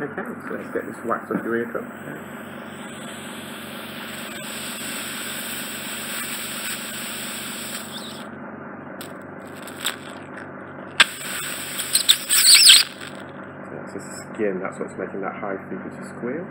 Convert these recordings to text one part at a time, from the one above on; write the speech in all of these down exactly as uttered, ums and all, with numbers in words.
Okay, so let's get this wax off your eardrum. So that's the skin, that's what's making that high frequency squeal.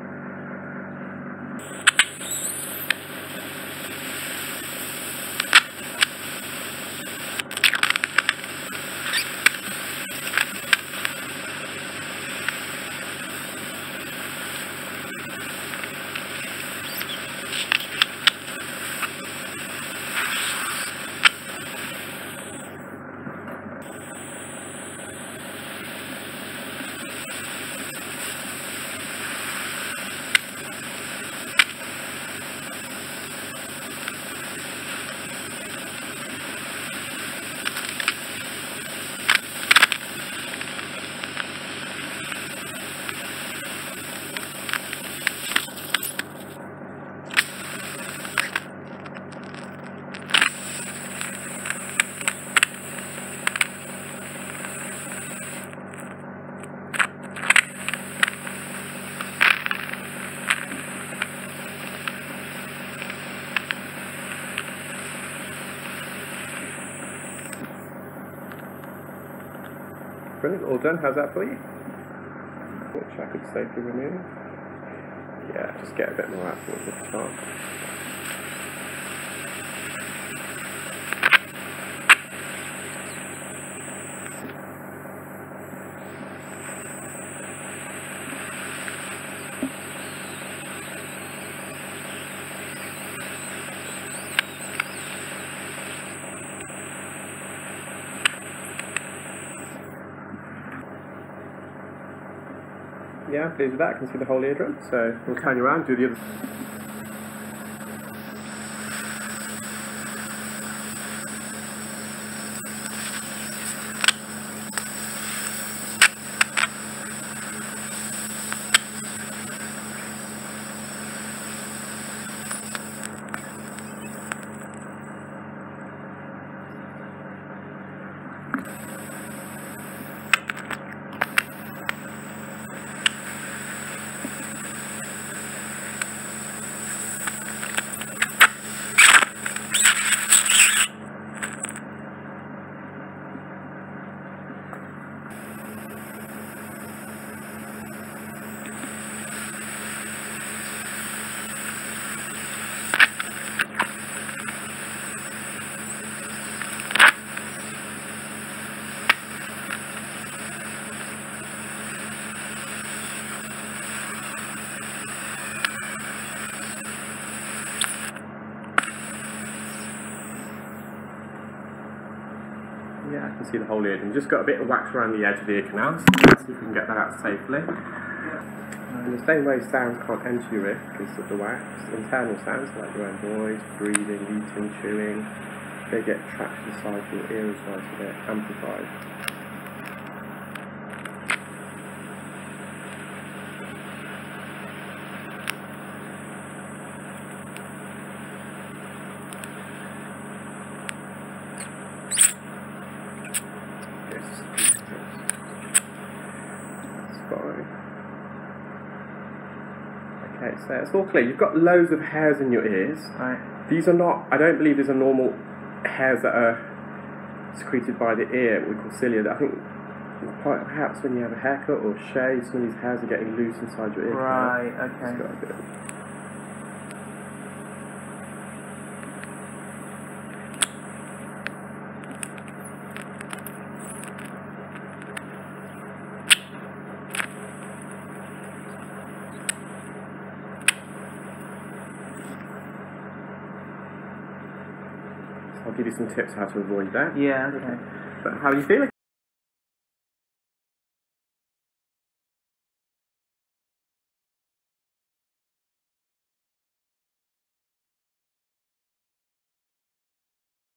Brilliant, all done. How's that for you? Which I could safely remove. Yeah, just get a bit more out towards the top. Yeah, I'm pleased with that. I can see the whole eardrum. So we'll turn you around, do the other. Yeah, I can see the whole eardrum. Just got a bit of wax around the edge of the ear canal, so let's see if we can get that out safely. In the same way sounds can't enter your ear because of the wax, internal sounds like your own voice, breathing, eating, chewing, they get trapped inside your ear as well, so they're amplified. Okay, so it's all clear. You've got loads of hairs in your ears. Right. These are not, I don't believe these are normal hairs that are secreted by the ear, what we call cilia. I think perhaps when you have a haircut or shave, some of these hairs are getting loose inside your ear. Right, okay. It's got a bit of I'll give you some tips how to avoid that. Yeah, okay. But how are you feeling?